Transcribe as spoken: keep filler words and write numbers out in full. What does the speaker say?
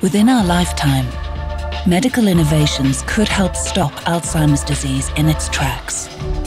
Within our lifetime, medical innovations could help stop Alzheimer's disease in its tracks.